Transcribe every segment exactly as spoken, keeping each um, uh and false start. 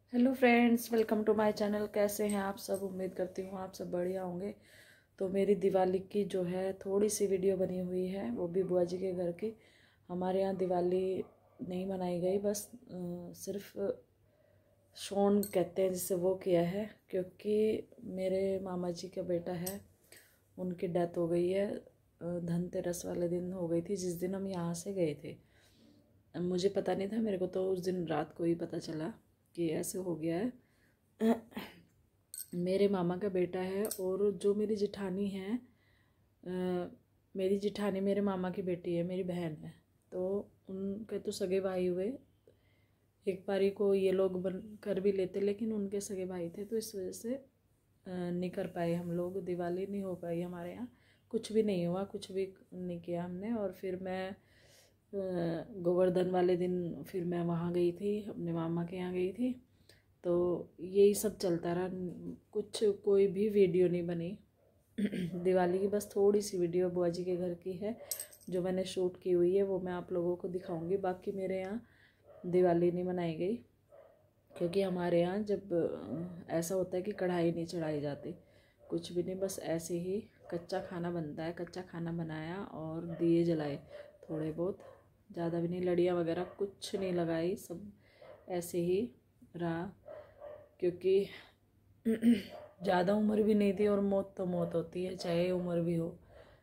Hello friends, welcome to my channel. कैसे हैं आप सब? उम्मीद करती हूँ आप सब बढ़िया होंगे। तो मेरी दिवाली की जो है थोड़ी सी वीडियो बनी हुई है, वो भी बुआ जी के घर की। हमारे यहाँ दिवाली नहीं मनाई गई, बस आ, सिर्फ शोन कहते हैं जिसे वो किया है, क्योंकि मेरे मामा जी का बेटा है, उनकी डेथ हो गई है। धनतेरस वाले दिन हो गई थी, जिस दिन हम यहाँ से गए थे। मुझे पता नहीं था, मेरे को तो उस दिन रात को ही पता चला कि ऐसे हो गया है। मेरे मामा का बेटा है, और जो मेरी जिठानी है, आ, मेरी जिठानी मेरे मामा की बेटी है, मेरी बहन है। तो उनके तो सगे भाई हुए, एक बारी को ये लोग बन कर भी लेते, लेकिन उनके सगे भाई थे, तो इस वजह से नहीं कर पाए हम लोग। दिवाली नहीं हो पाई हमारे यहाँ, कुछ भी नहीं हुआ, कुछ भी नहीं किया हमने। और फिर मैं गोवर्धन वाले दिन फिर मैं वहाँ गई थी, अपने मामा के यहाँ गई थी। तो यही सब चलता रहा, कुछ कोई भी वीडियो नहीं बनी दिवाली की। बस थोड़ी सी वीडियो बुआ जी के घर की है जो मैंने शूट की हुई है, वो मैं आप लोगों को दिखाऊंगी। बाकी मेरे यहाँ दिवाली नहीं मनाई गई, क्योंकि हमारे यहाँ जब ऐसा होता है कि कढ़ाई नहीं चढ़ाई जाती, कुछ भी नहीं, बस ऐसे ही कच्चा खाना बनता है। कच्चा खाना बनाया और दिए जलाए थोड़े बहुत, ज़्यादा भी नहीं, लड़ियाँ वगैरह कुछ नहीं लगाई, सब ऐसे ही रहा। क्योंकि ज़्यादा उम्र भी नहीं थी, और मौत तो मौत होती है चाहे उम्र भी हो।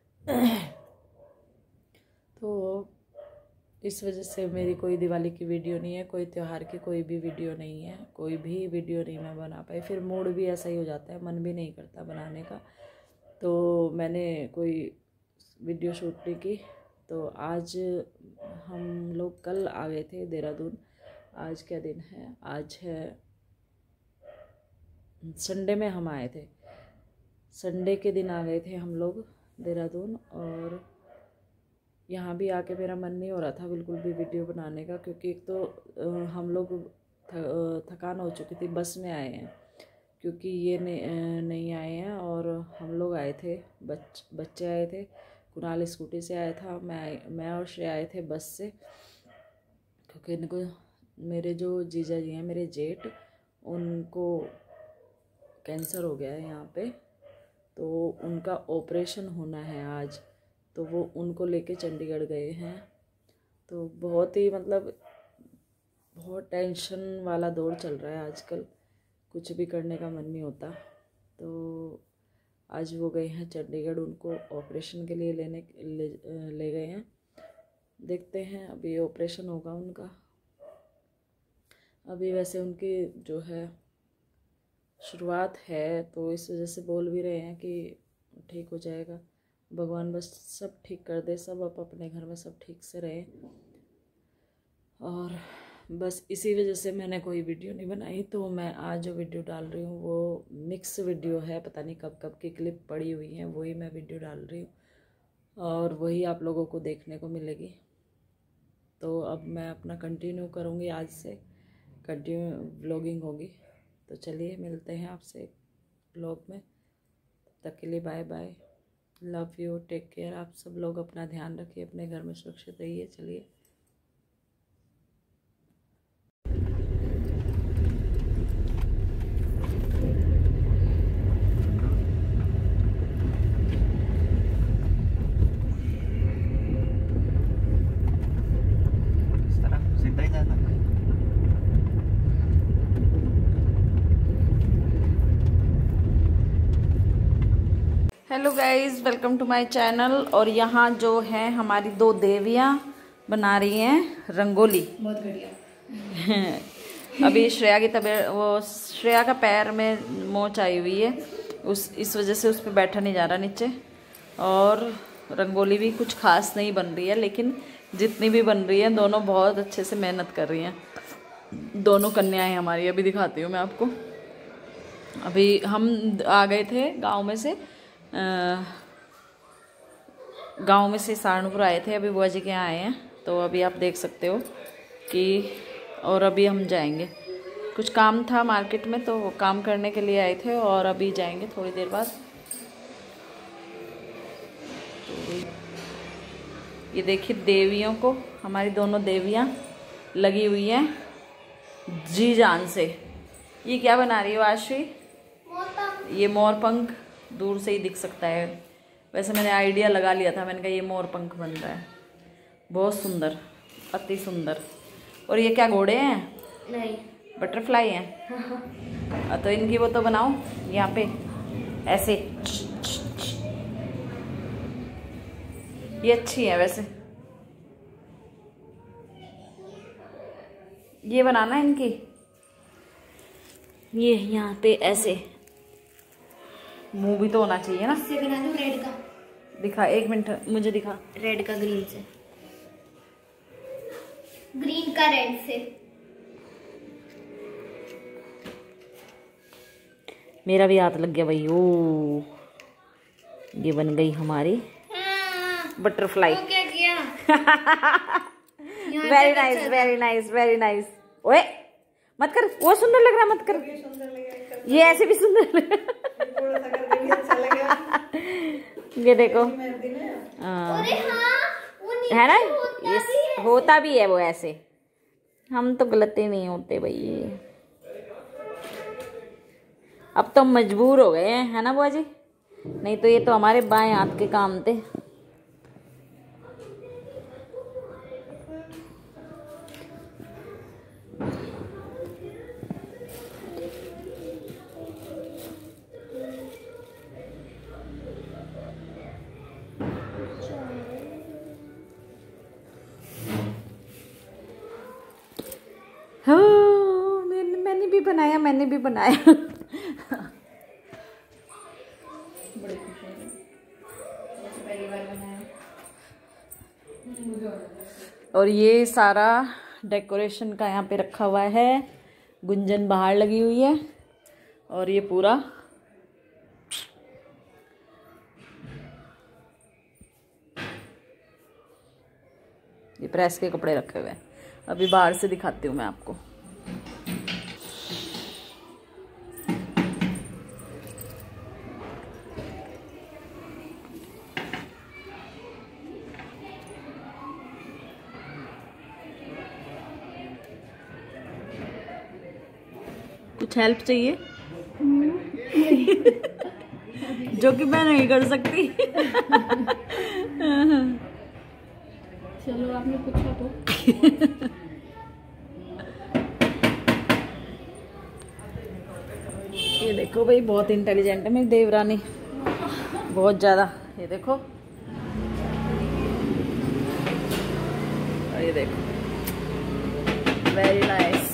तो इस वजह से मेरी कोई दिवाली की वीडियो नहीं है, कोई त्यौहार की कोई भी वीडियो नहीं है, कोई भी वीडियो नहीं मैं बना पाई। फिर मूड भी ऐसा ही हो जाता है, मन भी नहीं करता बनाने का, तो मैंने कोई वीडियो शूट नहीं की। तो आज हम लोग कल आ गए थे देहरादून। आज क्या दिन है? आज है संडे में हम आए थे, संडे के दिन आ गए थे हम लोग देहरादून। और यहाँ भी आके मेरा मन नहीं हो रहा था बिल्कुल भी वीडियो बनाने का, क्योंकि एक तो हम लोग थकान हो चुकी थी। बस में आए हैं, क्योंकि ये नहीं नहीं आए हैं, और हम लोग आए थे, बच बच्चे आए थे। कुणाल स्कूटी से आया था, मैं मैं और श्रेया आए थे बस से, क्योंकि इनको, मेरे जो जीजा जी हैं, मेरे जेठ, उनको कैंसर हो गया है यहाँ पे, तो उनका ऑपरेशन होना है आज, तो वो उनको लेके चंडीगढ़ गए हैं। तो बहुत ही मतलब बहुत टेंशन वाला दौर चल रहा है आजकल, कुछ भी करने का मन नहीं होता। तो आज वो गए हैं चंडीगढ़, उनको ऑपरेशन के लिए लेने ले, ले गए हैं। देखते हैं, अभी ऑपरेशन होगा उनका। अभी वैसे उनकी जो है शुरुआत है, तो इस वजह से बोल भी रहे हैं कि ठीक हो जाएगा। भगवान बस सब ठीक कर दे, सब आप अपने घर में सब ठीक से रहे। और बस इसी वजह से मैंने कोई वीडियो नहीं बनाई। तो मैं आज जो वीडियो डाल रही हूँ वो मिक्स वीडियो है, पता नहीं कब कब की क्लिप पड़ी हुई हैं, वही मैं वीडियो डाल रही हूँ, और वही आप लोगों को देखने को मिलेगी। तो अब मैं अपना कंटिन्यू करूँगी, आज से कंटिन्यू व्लॉगिंग होगी। तो चलिए मिलते हैं आपसे व्लॉग में, तब तक के लिए bye bye, love you, take care. आप सब लोग अपना ध्यान रखिए, अपने घर में सुरक्षित रहिए। चलिए hello guys, welcome to my channel. और यहाँ जो है हमारी दो देवियाँ बना रही हैं रंगोली, बहुत बढ़िया। अभी श्रेया की तबीयत, वो श्रेया का पैर में मोच आई हुई है, उस इस वजह से उस पर बैठा नहीं जा रहा नीचे। और रंगोली भी कुछ खास नहीं बन रही है, लेकिन जितनी भी बन रही है दोनों बहुत अच्छे से मेहनत कर रही हैं। दोनों कन्याएं हमारी, अभी दिखाती हूँ मैं आपको। अभी हम आ गए थे गाँव में से, गांव में से सहारनपुर आए थे, अभी बुआ जी के यहाँ आए हैं। तो अभी आप देख सकते हो कि, और अभी हम जाएंगे, कुछ काम था मार्केट में, तो काम करने के लिए आए थे, और अभी जाएंगे थोड़ी देर बाद। तो ये देखिए देवियों को, हमारी दोनों देवियाँ लगी हुई हैं जी जान से ये क्या बना रही हो आशी? ये मोर पंख दूर से ही दिख सकता है, वैसे मैंने आइडिया लगा लिया था, मैंने कहा ये मोर पंख बन रहा है। बहुत सुंदर, अति सुंदर। और ये क्या घोड़े हैं? नहीं, बटरफ्लाई हैं। तो इनकी वो तो बनाओ यहाँ पे ऐसे। ये अच्छी है वैसे, ये बनाना इनकी, ये यहाँ पे ऐसे मुंह भी तो होना चाहिए ना। इससे बना दो रेड का। दिखा, एक मिनट मुझे दिखा। रेड का ग्रीन से, ग्रीन का रेड से। मेरा भी हाथ लग गया भाई। ओ ये बन गई हमारी बटरफ्लाई। तो क्या किया? Very nice, very nice, very nice. ओए मत कर, वो सुंदर लग रहा है, मत कर। ये ऐसे भी सुंदर लग रहा है। ये देखो, अरे हाँ, वो है ना, होता ये भी है। होता भी है वो ऐसे। हम तो गलती नहीं होते भाई, अब तो मजबूर हो गए हैं, है ना बुआ जी? नहीं तो ये तो हमारे बाएं हाथ के काम थे। हो, मैंने मैंने भी बनाया, मैंने भी बनाया। बड़े खुश हो रहे, पहली बार बनाया। और ये सारा डेकोरेशन का यहाँ पे रखा हुआ है, गुंजन बाहर लगी हुई है, और ये पूरा ये प्रेस के कपड़े रखे हुए हैं। अभी बाहर से दिखाती हूँ मैं आपको। कुछ हेल्प चाहिए? जो कि मैं नहीं कर सकती। चलो आपने पूछा तो। ये देखो भाई, बहुत इंटेलिजेंट है मेरी देवरानी, बहुत ज्यादा। ये देखो, और ये देखो, वेरी नाइस।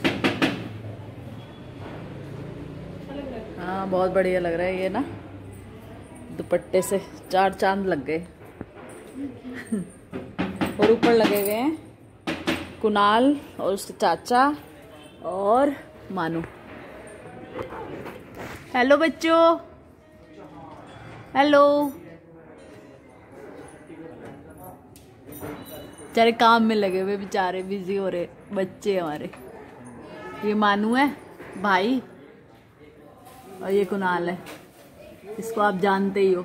हाँ बहुत बढ़िया लग रहा है ये ना, दुपट्टे से चार चांद लग गए। और ऊपर लगे हुए हैं कुणाल और उसके चाचा और मानू। हेलो बच्चों, हेलो। बेचारे काम में लगे हुए, बेचारे बिजी हो रहे बच्चे हमारे। ये मानू है भाई और ये कुणाल है, इसको आप जानते ही हो।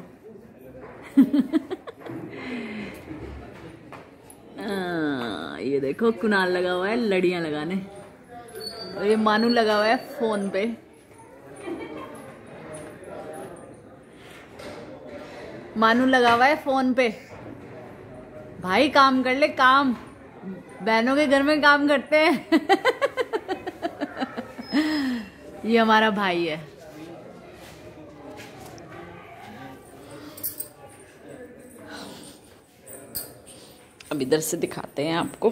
आ, ये देखो कुणाल लगा हुआ है लड़ियां लगाने, और ये मानू लगा हुआ है फोन पे। मानू लगा हुआ है फोन पे। भाई काम कर ले, काम बहनों के घर में काम करते हैं। ये हमारा भाई है। अब इधर से दिखाते हैं आपको।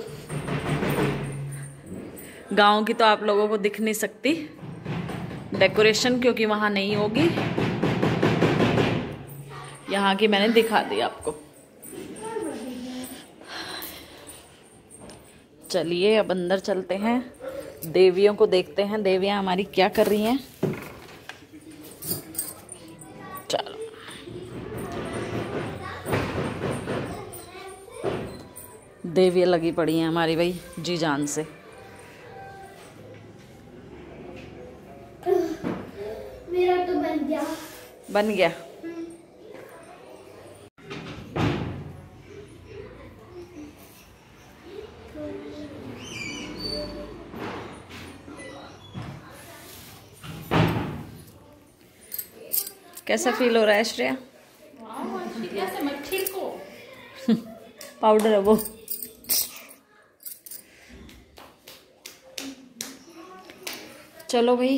गांव की तो आप लोगों को दिख नहीं सकती डेकोरेशन, क्योंकि वहां नहीं होगी। यहाँ की मैंने दिखा दी आपको। चलिए अब अंदर चलते हैं, देवियों को देखते हैं, देवियां हमारी क्या कर रही हैं। चलो देवियां लगी पड़ी हैं हमारी भाई जी जान से। मेरा तो बन गया, बन गया। कैसा फील हो रहा है श्रेया? मच्छी को पाउडर है वो। चलो भाई,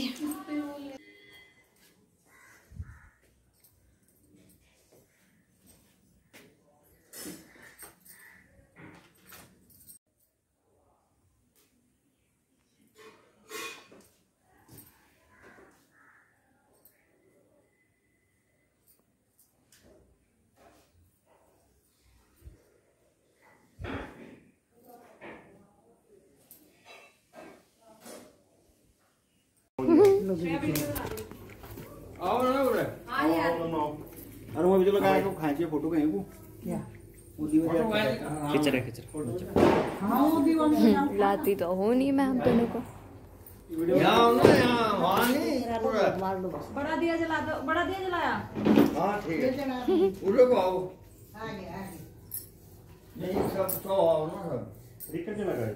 आओ ना बोले हाँ यार अरे वो वीडियो लगा के खाए के फोटो कहीं को क्या वो दीवार खींच रहे खींच हां वो दीवार लाती तो हो नहीं मैं हम दोनों को। यहां ना यहां वहां नहीं मार लो बस। बड़ा दिया जला दो, बड़ा दिया जलाया। हां ठीक है उड़ो को आओ आ गया आ गया नहीं सब तो आओ ना सब रिकट लगाए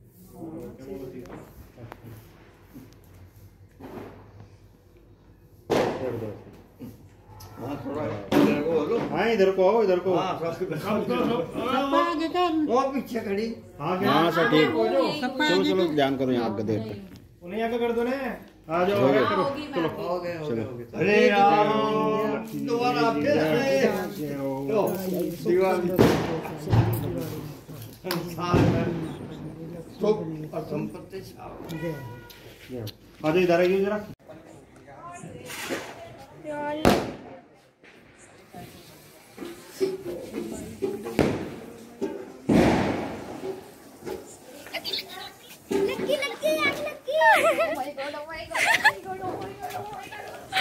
हाँ थोड़ा इधर को बोलो हाँ इधर को आओ इधर को हाँ सब सब आगे कर वो पीछे खड़ी हाँ सब ठीक चलो चलो ध्यान करो यहाँ आगे देख उन्हें आगे कर दो ने आ जाओ आगे करो चलो हो गए चलो अरे यार दोबारा आपके तो दीवार संसार में सुख और संपत्ति छाओ आ जाओ इधर आइए जरा लकी लकी यार Lucky oh my God oh my God oh my God oh my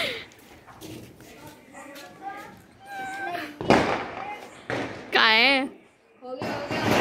God क्या है? हो गया हो गया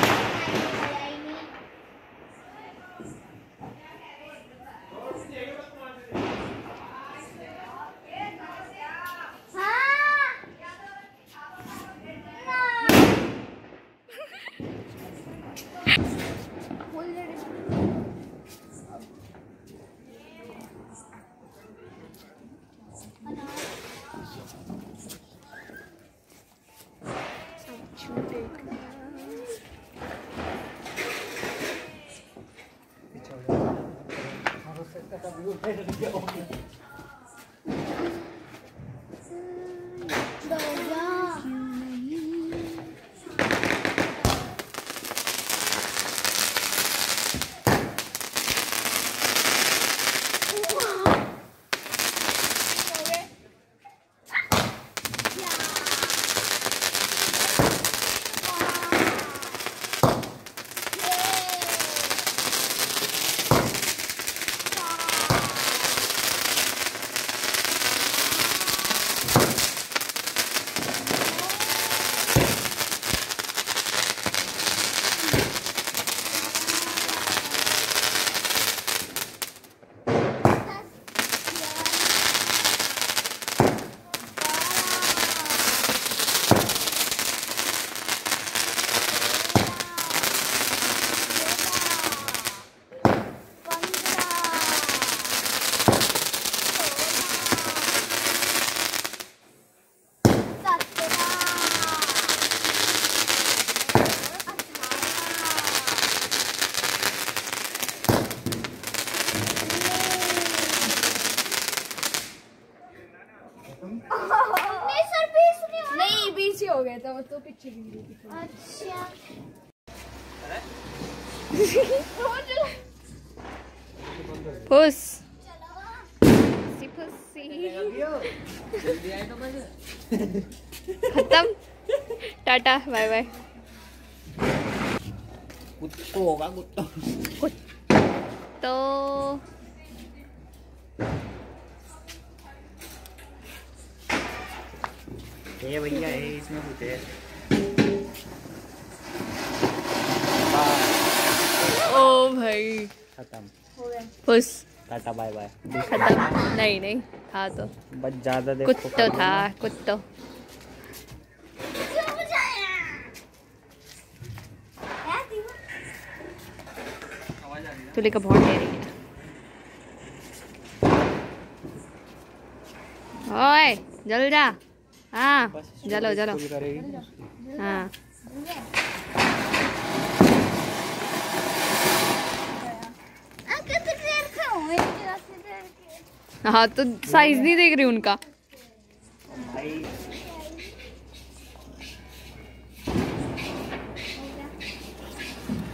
हो गया था वो तो पीछे गिर गई थी। अच्छा पुस खत्म, टाटा बाय बाय। कुत्तो होगा कुत्तो तो ये भैया है इसमें कुछ है। ओ भाई खत्म पुस टाटा बाय बाय। खत्म नहीं नहीं था तो बस ज्यादा देखो कुत्तो था कुत्तो। तुलिका बहुत दे रही है। ओए जल जा। हाँ जलो जलो। हाँ हाँ तो साइज नहीं देख रही उनका।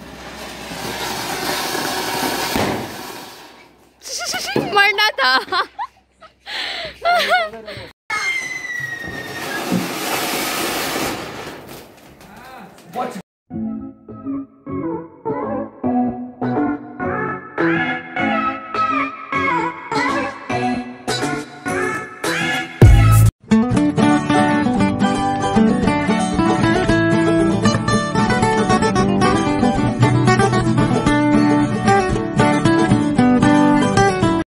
मरना था।